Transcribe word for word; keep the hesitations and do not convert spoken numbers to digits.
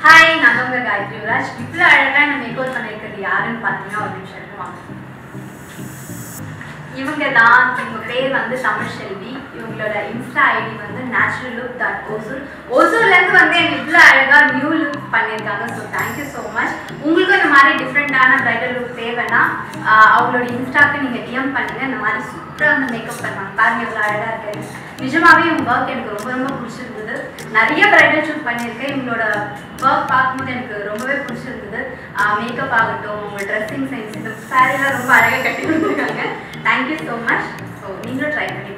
Hi, நான் உங்க காயத்ரி யுவராஜ். இவ்வளோ அழகாக நான் மேக்கோவர் பண்ணியிருக்கிறது யாருன்னு பார்த்தீங்கன்னா ஒரு நிமிஷம் இருக்குமா. இவங்க தான், இவங்க பேர் வந்து தமிழ் செல்வி. இவங்களோட இன்ஸ்டா ஐடி வந்து நேச்சுரல் லுக் டாட் ஓசூர். ஓசூர்லேருந்து வந்து எனக்கு இவ்வளோ அழகாக நியூ லுக் பண்ணியிருக்காங்க. So thank you so much. உங்களுக்கும் இந்த மாதிரி டிஃப்ரெண்ட்டான ப்ரைடல் லுக் தேவைன்னா அவங்களோட இன்ஸ்டாக்கு நீங்கள் டிஎம் பண்ணுங்க. இந்த மாதிரி சூப்பராக வந்து மேக்கப் பண்ணுவாங்க. பாருங்க இவ்வளோ அழகாக இருக்குது. நிஜமாவே இவங்க ஒர்க் எனக்கு ரொம்ப ரொம்ப பிடிச்சிருந்தது. நிறைய ப்ரைடல் ஷூட் பண்ணியிருக்கேன். இவங்களோட ஒர்க் பார்க்கும்போது எனக்கு ரொம்பவே பிடிச்சிருந்தது. மேக்கப் ஆகட்டும், உங்கள் ட்ரெஸ்ஸிங் சென்ஸ், இந்த சாரீலாம் ரொம்ப அழகாக கட்டி கொடுத்துருக்காங்க. Thank you so much. ஸோ நீங்களும் ட்ரை பண்ணி